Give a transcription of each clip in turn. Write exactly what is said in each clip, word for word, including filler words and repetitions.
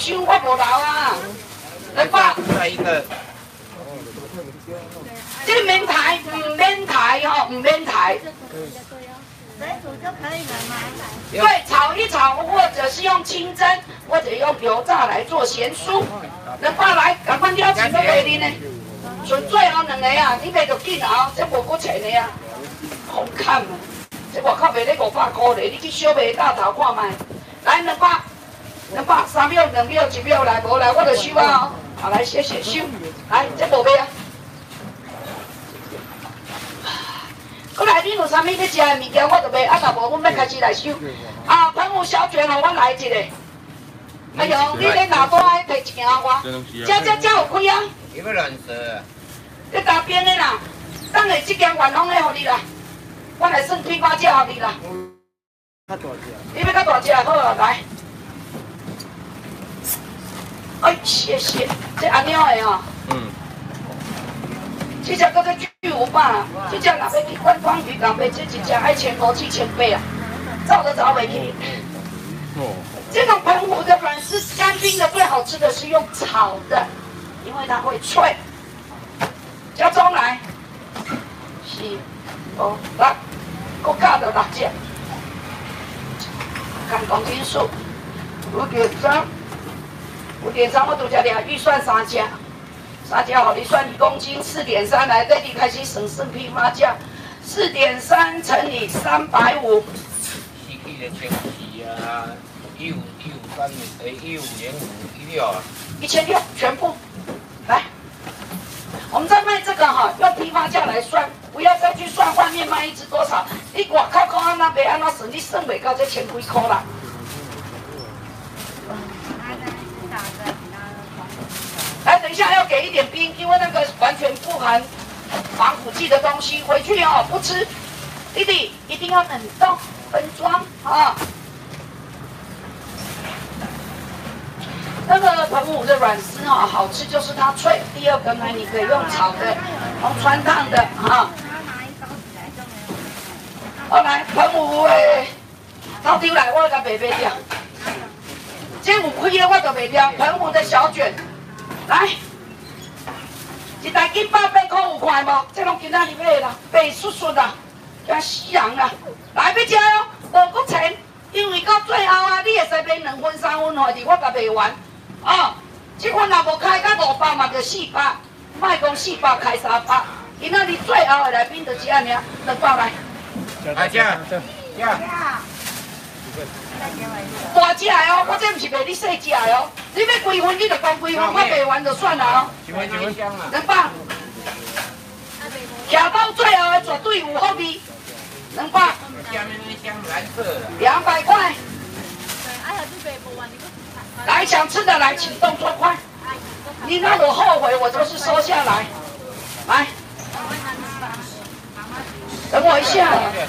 箱我无留啊，两百。 再一个。 这个免抬，唔免抬吼，唔免抬。 水煮就可以了吗？ 对，炒一炒，或者是用清蒸，或者用油炸来做咸酥。两百来，赶快邀请个卖恁呢。纯最后两个啊，你卖就紧啊，这无搁钱的啊，好看啊！这外口卖咧五百块咧，你去小卖大头看卖。来两百，两百，三秒、两秒、一秒来，无来我就收啊！好，来谢谢收。来，这无卖啊。过来，你有啥物要食的物件，我就卖。啊，若无，阮要开始来收。啊，澎湖小卷哦，我来一个。哎呦，你咧拿多爱摕一件我。这这这有开啊？ 有没有软舌？ 你打边的啦，等下这件元丰的给你啦，我来算批发价给你啦。 较大只。 你要较大只好啊，来。哎，谢谢，这安鸟的哦。嗯。这只叫做巨无霸，这只若要去观光渔港卖，这一只爱千五七千八啊，照都找袂去。哦。这种澎湖的软丝干冰的最好吃的是用炒的，因为它会脆。加钟来，四、五、六，国家的六只。看公斤数，五点三，五点三，我拄才俩预算三只，三只好你算一公斤，四点三来，这里开始省省批发价，四点三乘以三百五。 四季的千四啊，一五一五三的，一五零五一六啊。 一千六全部，来。我们再卖这个哈，用批发价来算，不要再去算外面卖一只多少。你外口讲安那卖安那算，你算袂到这千几块啦。来，等一下要给一点冰，因为那个完全不含防腐剂的东西，回去哦不吃。弟弟一定要冷冻分装啊。那个澎湖的软丝哈，好吃就是它脆。第二个呢，你可以用炒的，用穿烫的哈。好来，澎湖的到底来，我甲卖卖掉。这有开的我就卖掉。澎湖的小卷，来，一台一百八块有块无？这拢今仔日买啦，白xuất xuất啦，惊死人啦！来要吃哦，无搁钱，因为到最后啊，你会使买两分三分，或者我甲卖完。哦，这款若无开到五百嘛，就四百，卖讲四百开三百。今仔日最后的来宾就这样尔，两百来。 来这样，这样。 大只的哦，我这不是卖你细只的哦。你要几分你就讲几分，我卖完就算了哦。两百。徛到最后的绝对有福利，两百。两百块。来，想吃的来，请动作快。你让我后悔，我就是收下来。来，等我一下。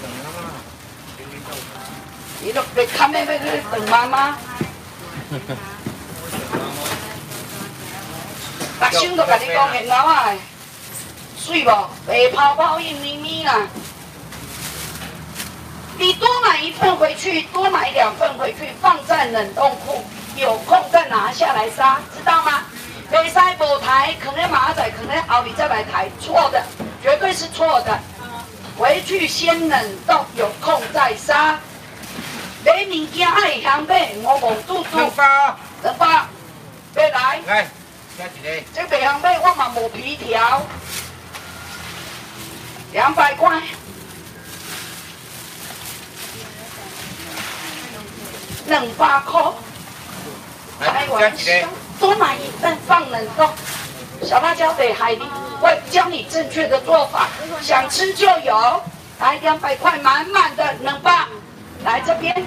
你都别看妹妹去等妈妈。大声都跟你讲，现老啊，水无？白泡泡硬咪咪啦。你多买一份回去，多买两份回去，放在冷冻库。有空再拿下来杀，知道吗？袂使无抬，可能马仔，可能后你再来抬，错的，绝对是错的。回去先冷冻，有空再杀。买物件爱香买，我无肚肚。 两包， 两包，要来。 来，加一个。 这袂香买，我嘛无皮条。两百块。两百块。开玩笑，多买一份放冷冻。小辣椒得海蛎，我教你正确的做法，想吃就有。来两百块，满满的冷吧。来这边。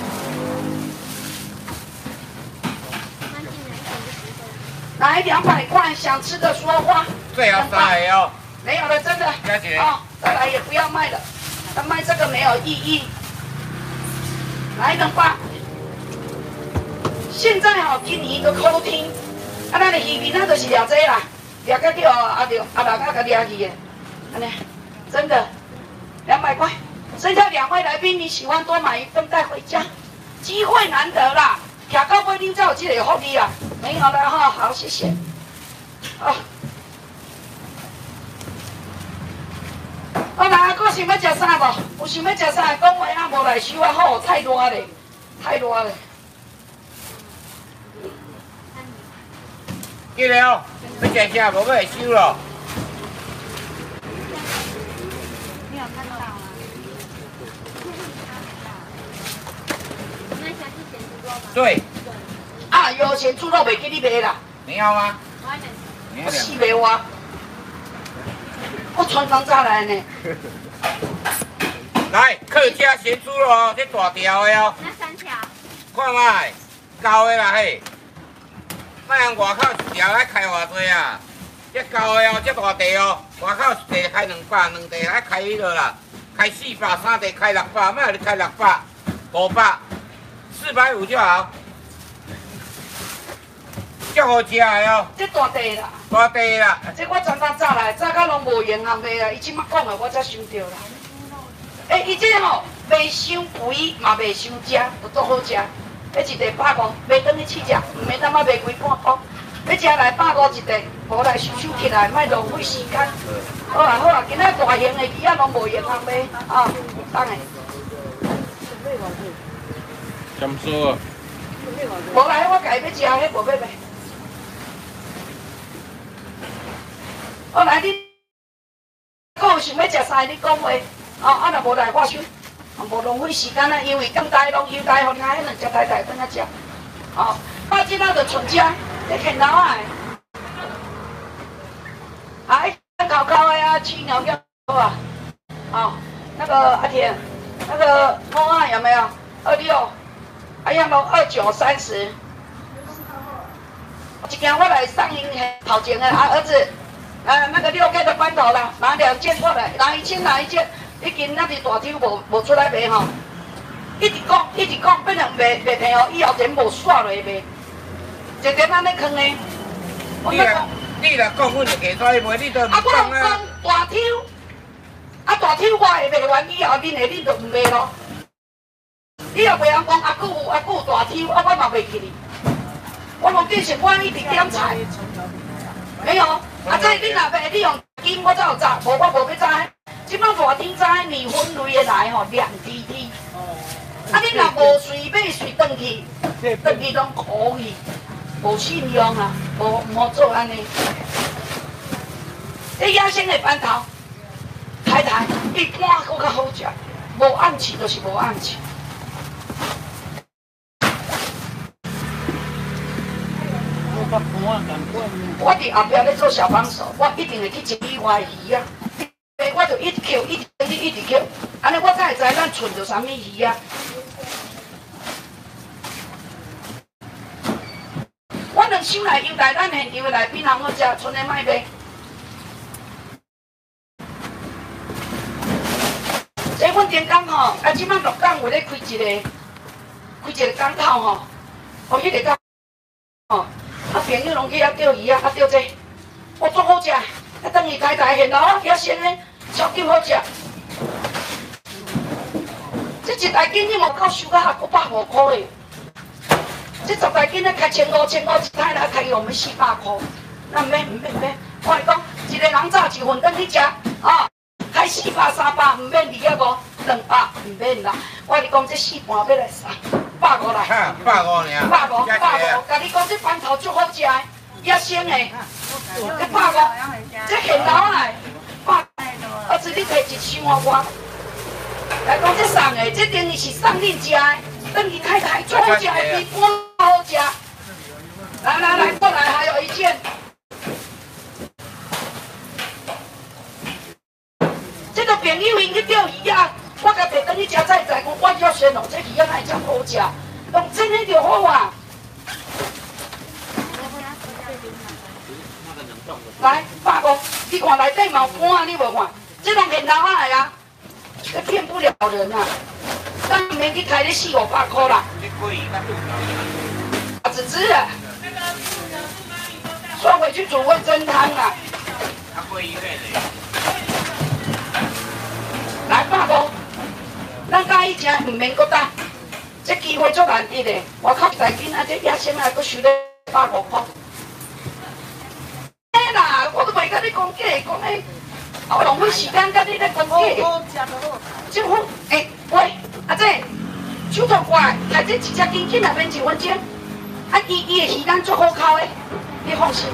来两百块，想吃的说话。 最好三个哦。 没有了，真的。哦，再来也不要卖了，那卖这个没有意义。来冷吧。现在哦，给你一个口听，啊，咱的鱼面那就是了这啦，了个叫阿刘阿老大个了去的，安尼，真的，两百块，剩下两位来宾，你喜欢多买一份带回家，机会难得啦，徛到尾你才有这个福利啊，没有了哈，好，谢谢。啊，我来，还想要食啥无？有想要食啥？讲话啊，无来收啊，好，太热咧，太热咧。 记了，要食啥无要来收咯。 没有看到啊。那想去咸猪肉吗？ 对。 啊，有咸猪肉袂给你卖啦。 没有啊。 我死袂我，我穿工早来呢。 来，客家咸猪肉哦，这大条的哦。 那三条。 看卖，高的啦嘿。莫用外口一条来开偌济啊？这高的哦，这大地哦，外口一地开两百，两地来开迄落啦，开四百，三地开六百，莫你开六百、五百、四百五就好。足好食的哦。 这大地啦。 大地啦。 这我昨昏早来，早到拢无用行卖啊！伊即马讲的，我才想到啦。诶，伊这吼袂伤肥，嘛袂伤食，都足好食。迄一地百五，卖转去试食，毋免他妈卖几半箍。要食来百五一地，无来收收起来，莫浪费时间。好啊好啊，今仔大型的鱼仔拢无用通卖啊，当然。 怎说啊？ 无来，我家要食，迄无要卖。我来你，我有想要食啥，你讲话。哦，啊若无来我收，无浪费时间啊，因为刚大拢优待互遐两只太太等下食。哦，我即仔就剩食，这啃老啊。哎，烤烤的啊，鸡鸟要好啊。哦，那个阿田，那个猫啊有没有？二六，哎呀，拢二九三十。一件我来上营头前的啊儿子。呃，那个六 K 的班头啦，拿两件过来，拿一件拿一件，已经那啲大条无无出来卖吼，一直讲一直讲，变成卖卖平哦，以后全部刷落卖，一点安尼坑呢。 你若你若讲，阮就加出去卖，你都唔讲啊。啊，我讲大条，啊大条我会卖完以后，恁下恁就唔卖咯。你若袂晓讲阿姑阿姑大条，啊我嘛袂记哩。我拢变成我一直点菜，没有。啊！这你若卖，你用金我才有炸，无我无要炸。即摆大天炸米粉类的来吼，亮滴滴。啊！你若无随买随转去，转去拢可以，无信用啊，无唔好做安尼。这野生的班头，太太一般搁较好食，无暗刺就是无暗刺。我伫后壁咧做小帮手，我一定会去整理我的鱼啊。我就一直扣，一直一直一直扣，安尼我才会知咱存着啥物鱼啊。我两箱来优待，咱现场的来比人好食，剩的卖卖。这阮电工吼，啊，即摆鹿港有咧开一个，开一个港口吼，哦，迄个港吼。啊，朋友拢去遐钓鱼啊，啊钓这，我足好食，啊等于太太现老啊，遐鲜的，超级好食。这一台斤你无够收到还佫百五块的，这十台斤咧开千五千五一台来开我们四百块，那唔免唔免唔免，我来讲，一个人早一份等去食，啊，开四百三百唔免二百五，两百唔免啦，我来讲这四盘要来杀。百五来， 哈，百五尔， 百五，百五，甲你讲这班头足好食的，野生的，这百五，这现老来，百，儿子你摕一箱啊我，来讲这送的，这等于是送恁食的，等于太太足好食的，比我好食。来来来，过来，还有一件，这个朋友因去钓鱼啊。我甲摕倒去食才会知，讲我要选哦，这鱼仔哪会这么好食？用真的就好啊！来，百五，你看内底嘛有盘，你无看？这拢现老仔的啊，这骗不了人啊！咱唔免去开你四五百块啦。啊，子子啊，说回去煮味噌汤啊。来，百五。咱家以前唔免搁等， 这机会足难得的，外口一台囡仔这野生啊，佫收咧百五块。哎啦，我都袂甲你讲假，讲诶，我浪费时间甲你咧讲假。好食就好。政府，诶，喂，阿姐，手头怪，台这一只金金内面一分钟，啊，伊伊的鱼干足好烤的，你放心。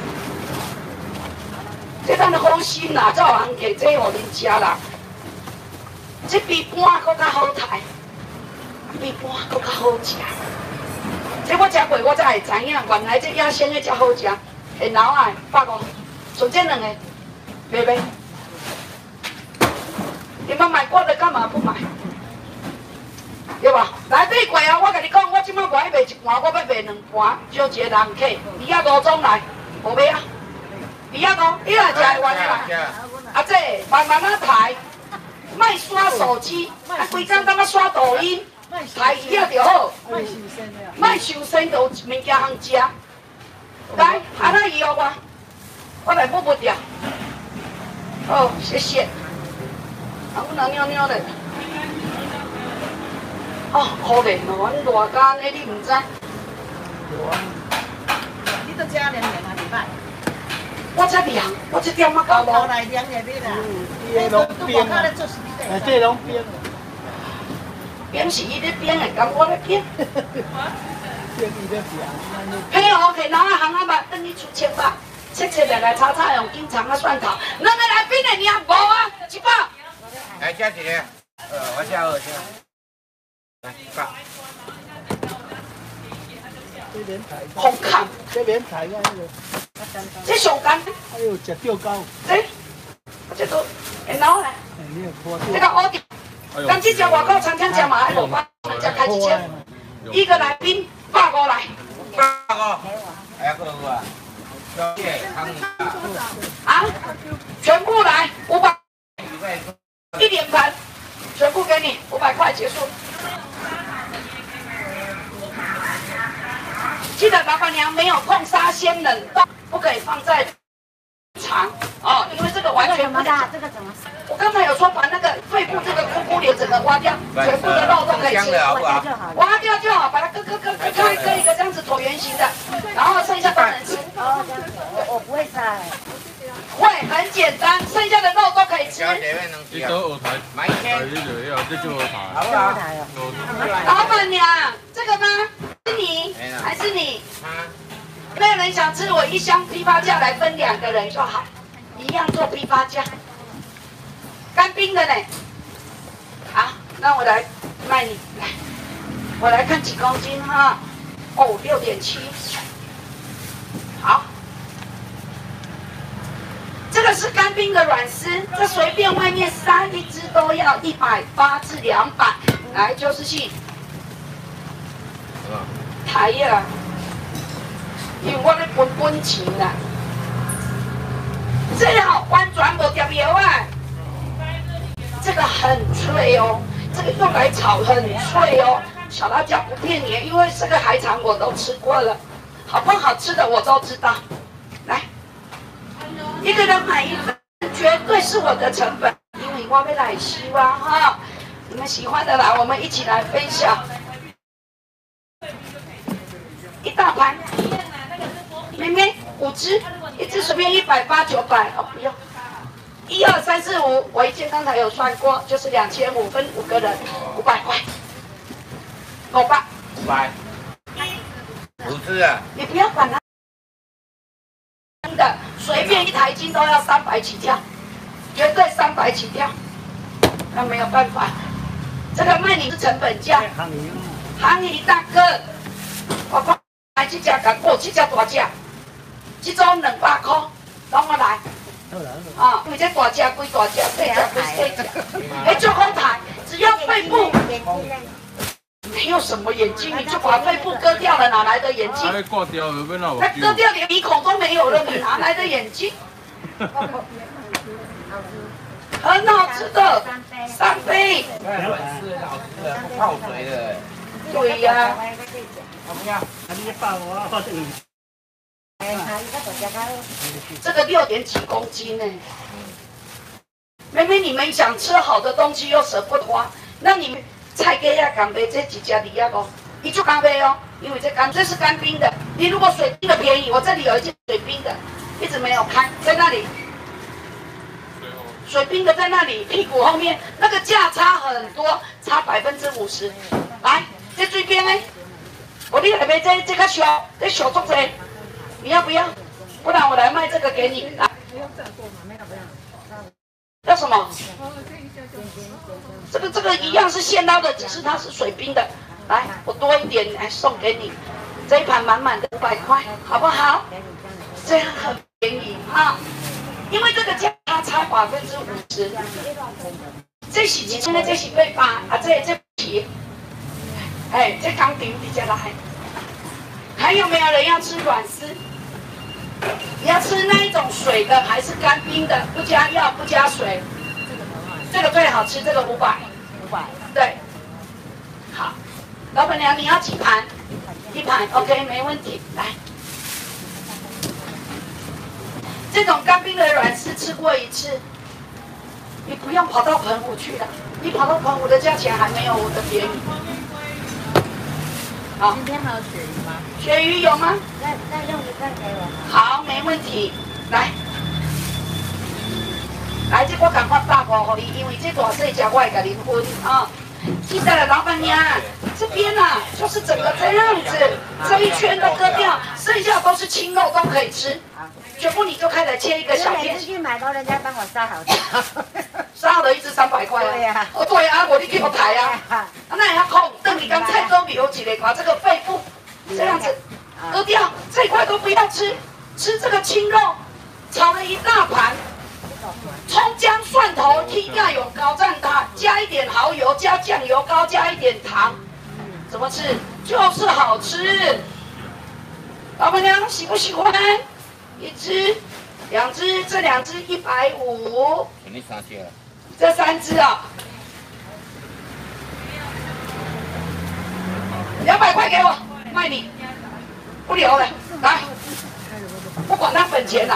这咱好心啦，才有人摕这互恁食啦。这比半佫较好刣。 比半佫较好食，这我食过，我才会知影，原来这野生的才好食。然后啊，百五，就这两个，卖卖。你们买过的干嘛不买？对吧？来买过啊！我跟你讲，我即摆卖卖一盘，我要卖两盘，招一个人客，鱼仔五种来，无买啊？鱼仔五，你来食会完的来。阿姐，慢慢啊抬，莫刷手机，啊，规工当啊刷抖音。 抬鱼仔就好，莫受生就有物件通食。来，安那鱼互我，我来抹抹掉。哦，谢谢。啊，阮阿尿尿咧。哦，可怜哦，阮热干的你毋知。 你都食凉凉啊，礼拜？ 我才凉，我这点仔搞无。 来凉下你啦。 这拢冰啊！哎，这拢冰。 边是伊咧边的，咁我咧边。 边伊咧边。 嘿哦，去哪啊行啊嘛，等你出切吧，切切来来炒炒用金肠啊蒜头，两个来宾的你也无啊，一包。 来加一个，呃，我加二加。来，干。 这莲台。 好看。 这莲台啊，那个。 这上干。 还有食吊糕。 这，这都，然后呢？ 哎，你有看这个蚵仔。 咱这只外口餐厅吃嘛，还落班，才开一千，一个来宾百五来。 百五，哎呀，够有啊！小姐，汤啊，全部来五百，一脸盘，全部给你五百块结束。记得老板娘没有碰沙鲜冷冻，不可以放在长哦，因为这个完全不大。这个怎么？ 我刚才有说把那个肺部这个窟窟瘤整个挖掉，全部的肉都可以吃，挖掉就好，把它割割割割割割一个这样子椭圆形的，然后剩下都能吃。 哦，这样子，我我不会晒。 会很简单，剩下的肉都可以吃。 你都台买一千，这就台，好不好？ 老板娘，这个吗？是你还是你？没有人想吃，我一箱批发价来分两个人就好，一样做批发价。 干冰的呢，好，那我来卖你，来，我来看几公斤哈，哦，六点七，好，这个是干冰的软丝，这随便外面杀一只都要一百八至两百，来就是去，台呀，因为我咧分本钱啦，最好弯转无掉油啊。 这个很脆哦，这个用来炒很脆哦。小辣椒不骗你，因为这个海产我都吃过了，好不好吃的我都知道。来，一个人买一份，绝对是我的成本，因为我要来希望哈，你们喜欢的来，我们一起来分享。一大盘，妹妹五只，一只随便一百八九百哦，不用。 一二三四五，我已经刚才有算过，就是两千五分五个人，五百块，五百， 五百，五只啊！ 你不要管它，真的，随便一台斤都要三百起跳，绝对三百起跳，那没有办法，这个卖你是成本价。行鱼大哥，我讲来这只敢过，这只大只，这种两百块，让我来。 啊，因为这大只归大只，小只归小只，哎，就好抬，只要肺部没有什么眼睛，你就把肺部割掉了，哪来的眼睛？那割掉连鼻孔都没有了，你哪来的眼睛？很好吃的，三杯。 软丝很好吃的，不泡水的。 对呀。 怎么样？ 你放我，我这个。 这个六点几公斤呢？妹妹，你们想吃好的东西又舍不得花，那你们菜鸡啊，港卖这几家里啊不？你就刚卖哦，因为这干这是干冰的。你如果水冰的便宜，我这里有一件水冰的，一直没有开，在那里。水冰的在那里，屁股后面那个价差很多，差百分之五十。来，这水冰呢？我你来卖这这个小，这小粽子，你要不要？不然我来卖这个给你。来，要什么？这个这个一样是现捞的，只是它是水冰的。来，我多一点来送给你，这一盘满满的五百块，好不好？这样很便宜啊，因为这个价差百分之五十。这是几斤呢？这是八百啊，这这皮，哎，这刚丢你再来。还有没有人要吃软丝？你要吃那一种水的还是干冰的？不加药不加水，这个最好吃，这个五百。五百。对。好，老板娘你要几盘？一盘 ，OK， 没问题。来，这种干冰的软丝吃过一次，你不用跑到澎湖去了，你跑到澎湖的价钱还没有我的便宜。好， 今天还有鳕鱼吗？ 鳕鱼有吗？ 那那用一份给我。 好，没问题。来，来，这我赶快大包给你，因为这大细只我会给你分啊。记得了，老板娘，这边啊就是整个这样子，这一圈都割掉，剩下都是青肉，都可以吃。全部你就开始切一个小片。 每次去买都人家帮我杀好的。 杀好的一只三百块啊。 对呀。 哦，对啊，我你给我抬啊。啊，那也要扣。等你刚菜都留起来，把这个肺部这样子割掉，这一块都不要吃，吃这个青肉，炒了一大盘。葱姜蒜头剔掉有高蘸它，加一点蚝油，加酱油膏，加一点糖，怎么吃？就是好吃。老板娘喜不喜欢？一只、两只，这两只一百五。 给你三只了。 这三只啊，两百块给我，卖你，不留了。来，不管他本钱了。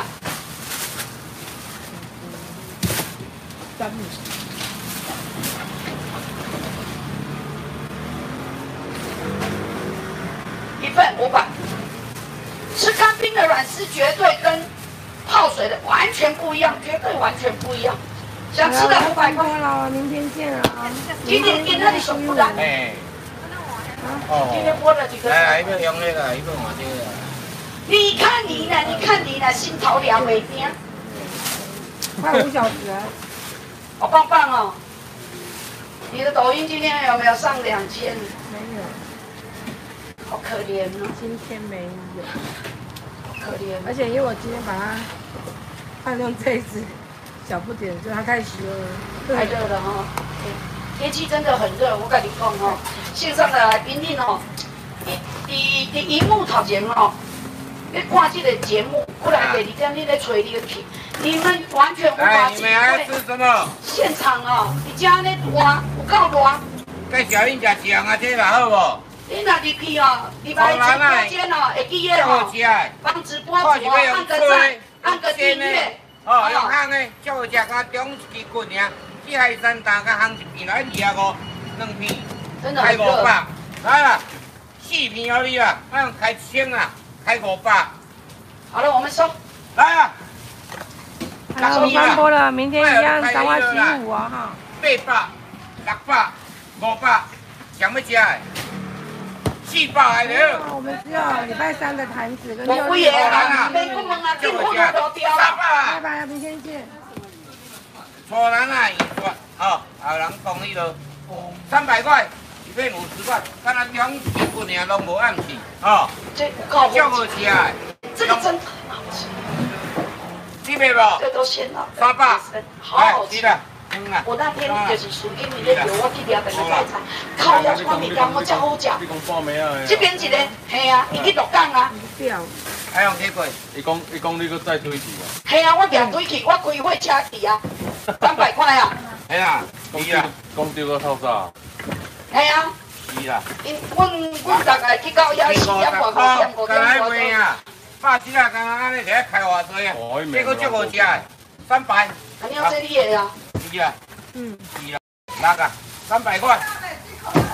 一份五百，吃干冰的软丝绝对跟泡水的完全不一样，绝对完全不一样。想吃的五百块了，明天见啊！ 今天今天你手不干。 哎。 今天剥了几个？ 来来，一个用那个，一个换这个。 你看你呢？你看你呢？心头凉没冰。 快五小时。 好棒棒哦！你的抖音今天有没有上两千？ 没有。 好可怜哦。 今天没有。 好可怜。 而且因为我今天把它换用这一只小不点，所以它太湿了。 太热了哈、哦！天气真的很热，我跟你讲哦，线上的来宾你哦，伫伫荧幕头前哦，你看这个节目，过来第二天你来找你去。你们完全无法体会。 吃什么？ 现场哦，你家那热，有够热。 介绍恁食酱啊，这个好无？ 你若入去哦，礼拜直播间哦，会记得哦，帮直播主哦按个赞，按个订阅。 哦，用烘的，最好食甲中一支棍尔，一海三大甲烘一片，来二啊五，两片，开五百。来啦，四片给你啦，咱开一千啊，开五百。 好了，我们收。 来啊！ 好，我翻播了，明天一样三万七五啊哈。 八百、六百、五百，想要食的，四百来了。 我们只有礼拜三的坛子跟我六日不也啊， 的。 没不忙啊，订货都掉三了。 拜百。 拜，明天见。 初人啊，预算哦，后人讲你咯，三百块，一片五十块，敢若中一棍尔拢无暗去，哦， 这靠足好食的。 这个真的很好吃， 你买无？ 这都鲜了。 三百， 好好吃。 啦，嗯啦。 我那天就是属于你咧叫我去抓等个菜菜，靠呀，我面干我真好食。 你讲半暝啊？ 这边一个，系啊，伊去鹿港啊。 掉。 还用铁轨？ 伊讲伊讲你搁再推去啊？ 系啊，我行推去，我开会车去啊，三百块啊。 系啊，是啊， 讲丢个透早。 系啊。 是啦。 因阮阮大概去到遐四点外五点五点多钟。 百只啊，刚刚安尼摕来开偌济啊？这个足好食的，三百。 肯定要这里的啊。 是啊。 嗯。 是啊。六啊，三百块。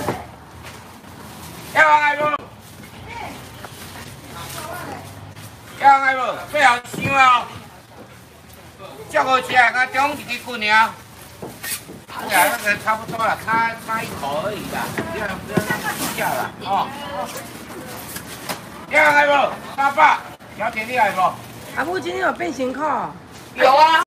要爱无？要爱无？最后想哦，足好吃啊，甲中一支棍尔。对啊，那个差不多了，差差一口而已啦，不要不要那么计较了哦。要爱无？爸爸，小姐你爱无？ 阿母今天有变形扣。 有啊。